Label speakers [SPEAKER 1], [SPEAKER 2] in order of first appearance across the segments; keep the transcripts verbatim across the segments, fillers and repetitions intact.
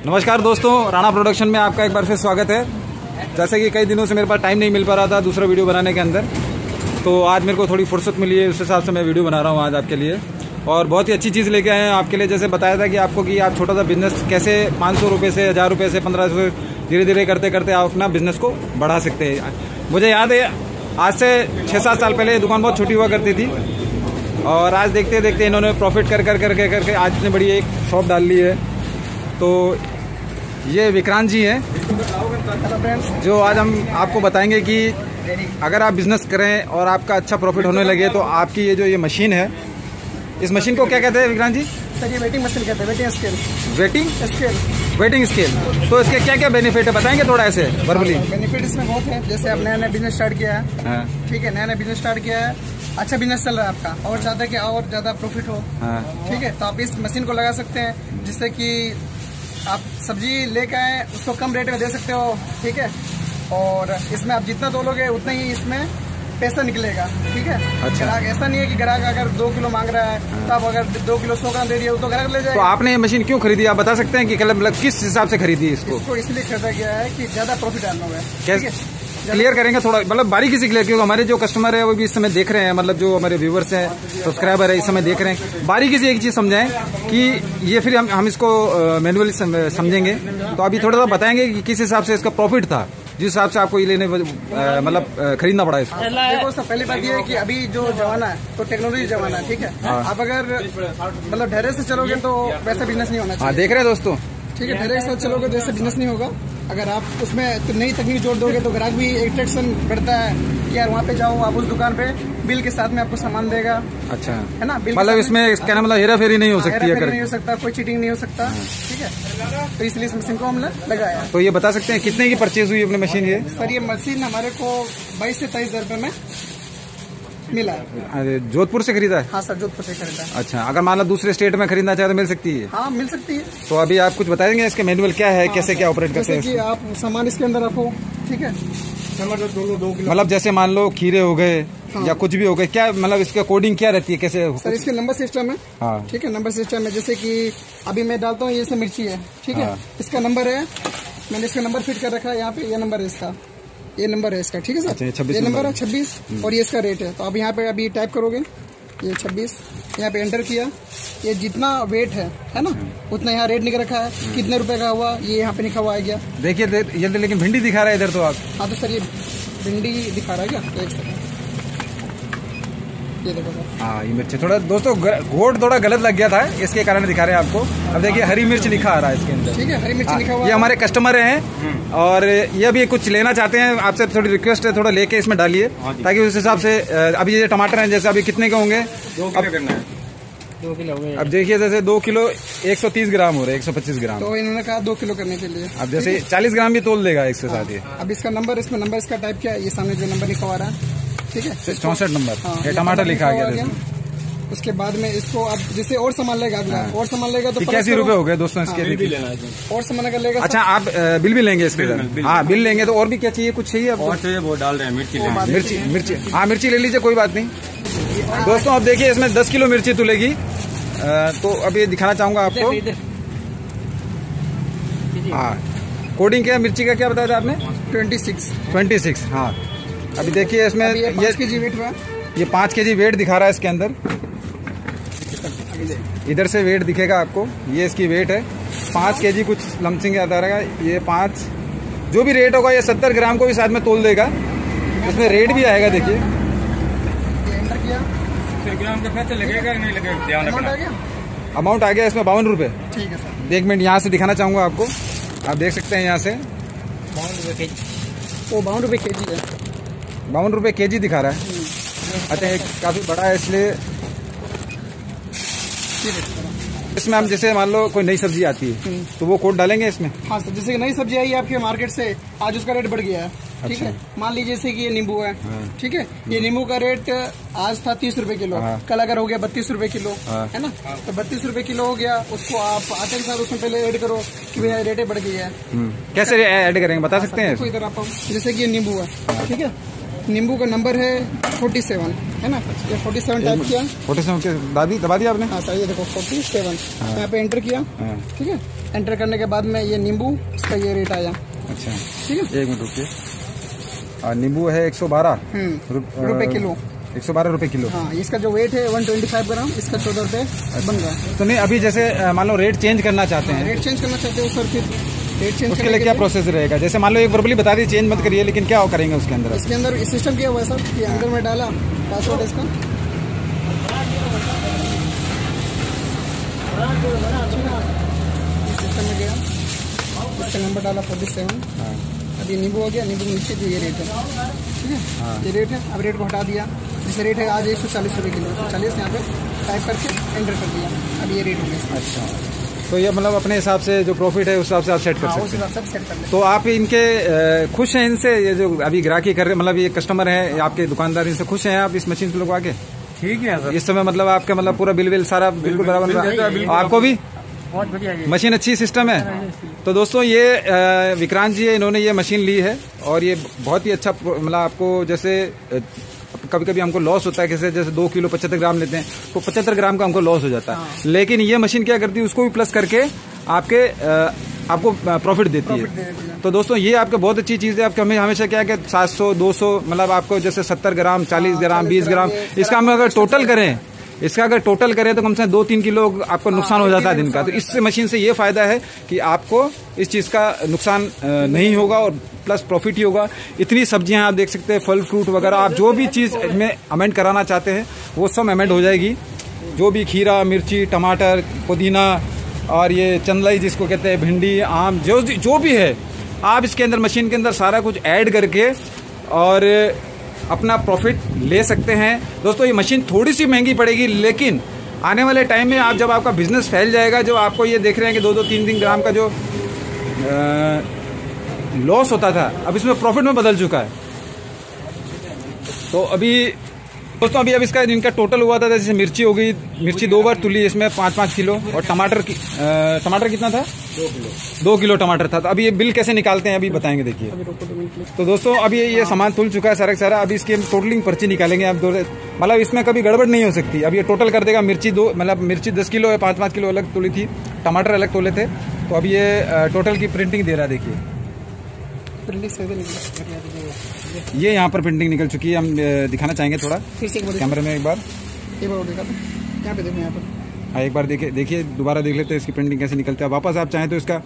[SPEAKER 1] नमस्कार दोस्तों, राणा प्रोडक्शन में आपका एक बार फिर स्वागत है। जैसे कि कई दिनों से मेरे पास टाइम नहीं मिल पा रहा था दूसरा वीडियो बनाने के अंदर, तो आज मेरे को थोड़ी फुर्सत मिली है, उस हिसाब से मैं वीडियो बना रहा हूँ आज आपके लिए। और बहुत ही अच्छी चीज़ लेके आए हैं आपके लिए। जैसे बताया था कि आपको कि आप छोटा सा बिजनेस कैसे पाँच सौ रुपये से हज़ार रुपये से पंद्रह सौ धीरे धीरे करते करते आप अपना बिजनेस को बढ़ा सकते हैं। मुझे याद है आज से छः सात साल पहले ये दुकान बहुत छोटी हुआ करती थी, और आज देखते देखते इन्होंने प्रॉफिट कर कर करके करके आज इतनी बड़ी एक शॉप डाल ली है। तो ये विक्रांत जी हैं जो आज हम आपको बताएंगे कि अगर आप बिजनेस करें और आपका अच्छा प्रॉफिट होने लगे तो आपकी ये जो ये मशीन है, इस मशीन को क्या कहते हैं विक्रांत जी?
[SPEAKER 2] सर ये वेटिंग मशीन कहते हैं, weighing scale.
[SPEAKER 1] Weighing
[SPEAKER 2] scale
[SPEAKER 1] weighing scale. तो इसके क्या क्या बेनिफिट है बताएंगे थोड़ा ऐसे वर्बली?
[SPEAKER 2] बेनिफिट इसमें बहुत है। जैसे आप नया नया बिजनेस स्टार्ट किया है, ठीक है, नया नया बिजनेस स्टार्ट किया है, अच्छा बिजनेस चल रहा है आपका, और चाहते हैं कि और ज्यादा प्रॉफिट हो, ठीक है, तो आप इस मशीन को लगा सकते हैं, जिससे कि आप सब्जी लेके आए उसको कम रेट में दे सकते हो, ठीक है, और इसमें आप जितना तोलोगे उतना ही इसमें पैसा निकलेगा, ठीक है।
[SPEAKER 1] अच्छा।
[SPEAKER 2] ग्राहक ऐसा नहीं है कि ग्राहक अगर दो किलो मांग रहा है तो आप अगर दो किलो सौ ग्राम दे दिए तो ग्राहक ले जाएगा।
[SPEAKER 1] तो आपने ये मशीन क्यों खरीदी, आप बता सकते हैं कि मतलब किस हिसाब से खरीदी इसको?
[SPEAKER 2] इसको इसलिए खरीदा गया है कि ज्यादा प्रॉफिट आना होगा।
[SPEAKER 1] कैसे क्लियर करेंगे थोड़ा, मतलब बारीकी से क्लियर, क्योंकि हमारे जो कस्टमर है वो भी इस समय देख रहे हैं, मतलब जो हमारे व्यूवर्स हैं, सब्सक्राइबर है, इस समय देख रहे हैं। बारीकी से एक चीज समझाएं कि ये फिर हम हम इसको मैनुअली समझेंगे, तो अभी थोड़ा सा बताएंगे कि किस हिसाब से इसका प्रॉफिट था, जिस हिसाब से आपको ये लेने मतलब खरीदना पड़ा इसको।
[SPEAKER 2] देखो सर, पहली बात ये है कि अभी जो जमाना है तो टेक्नोलॉजी जमाना है, ठीक है। आप अगर मतलब धैर्य से चलोगे तो वैसा बिजनेस नहीं होना चाहिए।
[SPEAKER 1] देख रहे हैं दोस्तों,
[SPEAKER 2] ठीक है, धैर्य के साथ चलोगे तो ऐसा बिजनेस नहीं होगा। अगर आप उसमें तो नई तकनीक जोड़ दोगे तो ग्राहक भी अट्रैक्शन बढ़ता है कि यार वहाँ पे जाओ, आप उस दुकान पे बिल के साथ में आपको सामान देगा। अच्छा है ना,
[SPEAKER 1] मतलब इसमें कहना मतलब हेरा फेरी नहीं हो सकती है,
[SPEAKER 2] नहीं हो सकता, कोई चीटिंग नहीं हो सकता, ठीक है। तो इसलिए इस मशीन को हमने लगाया।
[SPEAKER 1] तो ये बता सकते हैं कितने की परचेज हुई अपनी मशीन? ये
[SPEAKER 2] सर ये मशीन हमारे को बाईस से तेईस हजार रुपए में मिला है।
[SPEAKER 1] जोधपुर से खरीदा है?
[SPEAKER 2] हाँ सर, जोधपुर से खरीदा है।
[SPEAKER 1] अच्छा, अगर मान लो दूसरे स्टेट में खरीदना चाहे तो मिल सकती है?
[SPEAKER 2] हाँ मिल सकती है।
[SPEAKER 1] तो अभी आप कुछ बताएंगे इसके मैनुअल क्या है, कैसे क्या ऑपरेट करते हैं?
[SPEAKER 2] कि आप सामान इसके अंदर रखो, ठीक है,
[SPEAKER 1] मतलब जैसे मान लो खीरे हो गए या कुछ भी हो गए, क्या मतलब इसका कोडिंग क्या रहती है, कैसे?
[SPEAKER 2] सर इसके नंबर सिस्टम है,
[SPEAKER 1] हाँ
[SPEAKER 2] ठीक है, नंबर सिस्टम है। जैसे कि अभी मैं डालता हूँ, ये से मिर्ची है, ठीक है, इसका नंबर है, मैंने इसका नंबर फिट कर रखा है यहाँ पे, ये नंबर है इसका, ये नंबर है इसका, ठीक है सर, ये नंबर है छब्बीस, और ये इसका रेट है। तो अब यहाँ पे अभी टाइप करोगे ये छब्बीस, यहाँ पे एंटर किया, ये जितना वेट है है ना उतना यहाँ रेट निकल रखा है, कितने रुपए का हुआ ये यहाँ पे लिखा हुआ आ गया। देखिए
[SPEAKER 1] ये लेकिन भिंडी दिखा रहा है इधर तो आप।
[SPEAKER 2] हाँ तो सर ये भिंडी दिखा रहा है क्या? एक सेकंड, ये देखो सर।
[SPEAKER 1] हाँ ये मिर्च थोड़ा दोस्तों गोट थोड़ा गलत लग गया था, इसके कारण दिखा रहे हैं आपको। अब देखिए हरी मिर्च लिखा आ रहा है इसके अंदर,
[SPEAKER 2] ठीक है, हरी मिर्च लिखा हुआ।
[SPEAKER 1] ये हमारे कस्टमर हैं और ये भी कुछ लेना चाहते हैं, आपसे थोड़ी रिक्वेस्ट है, थोड़ा लेके इसमें डालिए ताकि उस हिसाब से। अभी ये टमाटर हैं, जैसे अभी कितने के होंगे? दो किलो करना है, दो किलो। अब देखिए जैसे दो किलो एक सौ तीस ग्राम हो रहे हैं, एक सौ पच्चीस ग्राम,
[SPEAKER 2] तो इन्होंने कहा दो किलो करने के लिए।
[SPEAKER 1] अब जैसे चालीस ग्राम भी तोल देगा इसके साथ ये।
[SPEAKER 2] अब इसका नंबर, इसमें नंबर इसका टाइप क्या है, ये सामने जो नंबर लिखा हुआ रहा है, ठीक है,
[SPEAKER 1] चौसठ नंबर, ये टमाटर लिखा गया।
[SPEAKER 2] उसके बाद में इसको अब जैसे और सामान लेगा अगला, और सामान लेगा तो
[SPEAKER 1] इक्यासी रुपए हो गए दोस्तों इसके।
[SPEAKER 2] बिल भी लेना है, और सामान अगर लेगा।
[SPEAKER 1] अच्छा आप बिल भी लेंगे इसके? हाँ बिल लेंगे। तो और भी क्या चाहिए, कुछ चाहिए?
[SPEAKER 3] और चाहिए वो डाल रहे हैं, मिर्ची
[SPEAKER 1] मिर्ची मिर्ची हाँ मिर्ची ले लीजिए, कोई बात नहीं। दोस्तों अब देखिए इसमें दस किलो मिर्ची तुलेगी। तो अब ये दिखाना चाहूंगा आपको। हाँ कोडिंग क्या मिर्ची का क्या बताया था आपने?
[SPEAKER 2] ट्वेंटी सिक्स
[SPEAKER 1] ट्वेंटी सिक्स हाँ अभी देखिए इसमें ये
[SPEAKER 2] पाँच के जी वेट हुआ,
[SPEAKER 1] ये पाँच के जी वेट दिखा रहा है इसके अंदर। इधर से वेट दिखेगा आपको, ये इसकी वेट है पाँच के जी कुछ लमसिंग आता रहेगा। ये पाँच जो भी रेट होगा ये सत्तर ग्राम को भी साथ में तोल देगा, इसमें रेट भी आएगा। देखिए
[SPEAKER 3] ग्राम का पैसा लगेगा नहीं लगेगा, ध्यान रखना।
[SPEAKER 1] अमाउंट आ गया इसमें बावन रुपये।
[SPEAKER 2] ठीक है सर,
[SPEAKER 1] एक मिनट यहाँ से दिखाना चाहूँगा आपको, आप देख सकते हैं यहाँ से
[SPEAKER 2] बावन रुपये के जी, वो बावन रुपये के जी है,
[SPEAKER 1] बावन रुपये के जी दिखा रहा है। अच्छा ये काफ़ी बड़ा है इसलिए। इसमें हम जैसे मान लो कोई नई सब्जी आती है तो वो कोड डालेंगे इसमें?
[SPEAKER 2] हाँ सर, जैसे नई सब्जी आई आपके मार्केट से, आज उसका रेट बढ़ गया है, ठीक है। मान लीजिए जैसे कि ये नींबू है, ठीक है, ये नींबू का रेट आज था तीस रुपए किलो, कल अगर हो गया बत्तीस रुपए किलो, है ना, तो बत्तीस रुपए किलो हो गया, उसको आप आटे के साथ उसमें पहले ऐड करो कि भैया रेटें बढ़ गई है।
[SPEAKER 1] कैसे ऐड करेंगे बता सकते हैं?
[SPEAKER 2] इधर आप जैसे कि ये नींबू है, ठीक है, नींबू का नंबर है फोर्टी सेवन, है ना। ये फोर्टी सेवन टाइप किया,
[SPEAKER 1] फोर्टी सेवन के दादी दबा दिया आपने।
[SPEAKER 2] हाँ सर, ये देखो फोर्टी सेवन यहाँ पे एंटर किया, ठीक है। एंटर करने के बाद में ये नींबू, इसका ये रेट आया।
[SPEAKER 1] अच्छा
[SPEAKER 2] ठीक है,
[SPEAKER 1] एक मिनट रुकिए। नींबू है एक सौ बारह
[SPEAKER 2] रुपए किलो,
[SPEAKER 1] एक सौ बारह रुपए किलो।
[SPEAKER 2] हाँ, इसका जो वेट है वन ट्वेंटी फाइव ग्राम, इसका चौदह रुपए बन रहा है।
[SPEAKER 1] तो नहीं, अभी जैसे मान लो रेट चेंज करना चाहते हैं,
[SPEAKER 2] रेट चेंज करना चाहते हो सर, फिर रेट चेंज
[SPEAKER 1] उसके लिए क्या प्रोसेस रहेगा? जैसे मान लो एक वर्बली बता दी चेंज मत करिए, लेकिन क्या करेंगे उसके अंदर?
[SPEAKER 2] इसके अंदर सिस्टम किया हुआ है सर कि अंदर में डाला पासवर्ड इसका, सिस्टम में गया, इसका नंबर डाला फोर्टी सेवन। अब ये नींबू हो गया, नींबू नीचे जो ये रेट है, ठीक है, ये रेट है। अब रेट को हटा दिया, जैसे रेट है आज एक सौ चालीस रुपये किलो, एक सौ चालीस यहाँ पे टाइप करके एंटर कर दिया, अब ये रेट हो गया।
[SPEAKER 1] अच्छा, तो ये मतलब अपने हिसाब से जो प्रॉफिट है उस हिसाब से आप सेट कर सकते हैं।
[SPEAKER 2] सब सेट कर लें।
[SPEAKER 1] तो आप इनके खुश हैं इनसे? ये जो अभी ग्राहकी कर रहे हैं, मतलब ये कस्टमर है आपके दुकानदार, इनसे खुश हैं आप इस मशीन से लगवा के?
[SPEAKER 3] ठीक है सर,
[SPEAKER 1] इस समय मतलब आपका मतलब पूरा बिल बिल सारा बिल्कुल बराबर आपको भी
[SPEAKER 3] बहुत बढ़िया
[SPEAKER 1] मशीन अच्छी सिस्टम है। तो दोस्तों ये विक्रांत जी है, इन्होंने ये मशीन ली है और ये बहुत ही अच्छा, मतलब आपको जैसे कभी कभी हमको लॉस होता है, कैसे जैसे दो किलो पचहत्तर ग्राम लेते हैं तो पचहत्तर ग्राम का हमको लॉस हो जाता है। हाँ। लेकिन ये मशीन क्या करती है, उसको भी प्लस करके आपके आपको प्रॉफिट देती है। तो दोस्तों ये आपके बहुत अच्छी चीज़ है। आपके हमें हमेशा क्या है कि सात सौ दो सौ मतलब आपको जैसे सत्तर ग्राम चालीस ग्राम बीस ग्राम इसका हम अगर टोटल करें इसका अगर टोटल करें तो कम से कम दो तीन किलो आपको नुकसान हो जाता है दिन का। तो इस मशीन से ये फायदा है कि आपको इस चीज़ का नुकसान नहीं होगा और प्लस प्रॉफिट ही होगा। इतनी सब्जियां आप देख सकते हैं, फल फ्रूट वगैरह, आप जो भी चीज़ में अमेंड कराना चाहते हैं वो सब अमेंड हो जाएगी। जो भी खीरा, मिर्ची, टमाटर, पुदीना और ये चंदलाई जिसको कहते हैं, भिंडी, आम, जो जो भी है आप इसके अंदर मशीन के अंदर सारा कुछ ऐड करके और अपना प्रॉफिट ले सकते हैं। दोस्तों ये मशीन थोड़ी सी महंगी पड़ेगी, लेकिन आने वाले टाइम में आप जब आपका बिजनेस फैल जाएगा, जो आपको ये देख रहे हैं कि दो दो तीन तीन ग्राम का जो लॉस होता था अब इसमें प्रॉफिट में बदल चुका है। तो अभी दोस्तों अभी अब इसका इनका टोटल हुआ था, जैसे मिर्ची हो गई, मिर्ची दो बार तुली इसमें पाँच पाँच किलो, और टमाटर की आ, टमाटर कितना था? दो किलो दो किलो टमाटर था। तो अभी ये बिल कैसे निकालते हैं अभी बताएंगे, देखिए। तो दोस्तों अभी ये सामान तुल चुका है सारा सारा। अभी इसकी हम टोटलिंग पर्ची निकालेंगे। आप दो मतलब इसमें कभी गड़बड़ नहीं हो सकती। अब ये टोटल कर देगा। मिर्ची दो मतलब मिर्ची दस किलो है, पाँच पाँच किलो अलग तुली थी, टमाटर अलग तोले थे। तो अब ये टोटल की प्रिंटिंग दे रहा है, देखिए ये यहाँ पर प्रिंटिंग निकल चुकी है। हम दिखाना चाहेंगे थोड़ा
[SPEAKER 2] फिर से
[SPEAKER 1] कैमरे में एक बार,
[SPEAKER 2] एक बार देखा यहाँ पे देखो, यहाँ पर
[SPEAKER 1] हाँ एक बार देखिए देखिए दोबारा देख लेते हैं इसकी प्रिंटिंग कैसे निकलती है। वापस आप चाहें तो इसका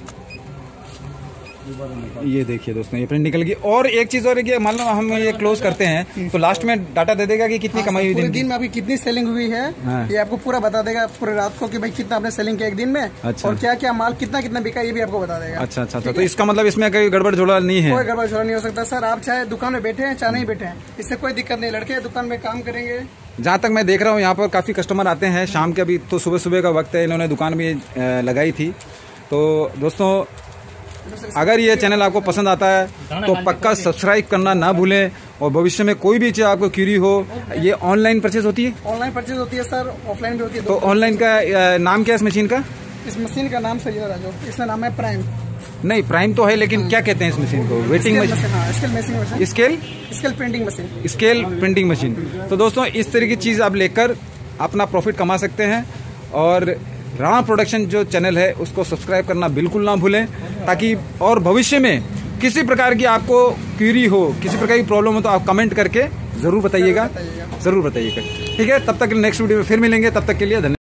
[SPEAKER 1] ये देखिए दोस्तों ये प्रिंट निकल गई। और एक चीज और है, मान लो हम ये क्लोज करते हैं तो लास्ट में डाटा दे देगा कि कितनी कमाई हुई
[SPEAKER 2] पूरे दिन में अभी कितनी सेलिंग हुई है।
[SPEAKER 1] हाँ।
[SPEAKER 2] ये आपको पूरा बता देगा पूरे रात को कि भाई कितना आपने सेलिंग किया एक दिन में। अच्छा। और क्या क्या माल कितना कितना बिका ये भी आपको बता देगा।
[SPEAKER 1] अच्छा अच्छा, तो इसका मतलब इसमें कोई गड़बड़ झोला नहीं है?
[SPEAKER 2] कोई गड़बड़ झोला नहीं हो सकता सर। आप चाहे दुकान में बैठे हैं चाहे नहीं बैठे हैं, इससे कोई दिक्कत नहीं। लड़के दुकान में काम करेंगे।
[SPEAKER 1] जहाँ तक मैं देख रहा हूँ यहाँ पर काफी कस्टमर आते हैं शाम के, अभी तो सुबह सुबह का वक्त है, इन्होंने दुकान भी लगाई थी। तो दोस्तों अगर ये चैनल आपको पसंद आता है तो पक्का सब्सक्राइब करना ना भूलें। और भविष्य में कोई भी चीज़ आपको क्यूरी हो, ये ऑनलाइन परचेज होती है?
[SPEAKER 2] ऑनलाइन परचेज होती है सर, ऑफलाइन भी होती है।
[SPEAKER 1] तो ऑनलाइन का नाम क्या है इस मशीन का?
[SPEAKER 2] इस मशीन का नाम सही है राजू, इसका नाम है प्राइम।
[SPEAKER 1] नहीं प्राइम तो है, लेकिन क्या कहते हैं इस मशीन को? Weighing machine,
[SPEAKER 2] scale
[SPEAKER 1] scale
[SPEAKER 2] scale printing machine,
[SPEAKER 1] scale printing machine. तो दोस्तों इस तरह की चीज़ आप लेकर अपना प्रॉफिट कमा सकते हैं। और राणा प्रोडक्शन जो चैनल है उसको सब्सक्राइब करना बिल्कुल ना भूलें, ताकि और भविष्य में किसी प्रकार की आपको क्यूरी हो, किसी प्रकार की प्रॉब्लम हो तो आप कमेंट करके जरूर बताइएगा, जरूर बताइएगा। ठीक है, तब तक नेक्स्ट वीडियो में फिर मिलेंगे। तब तक के लिए धन्यवाद।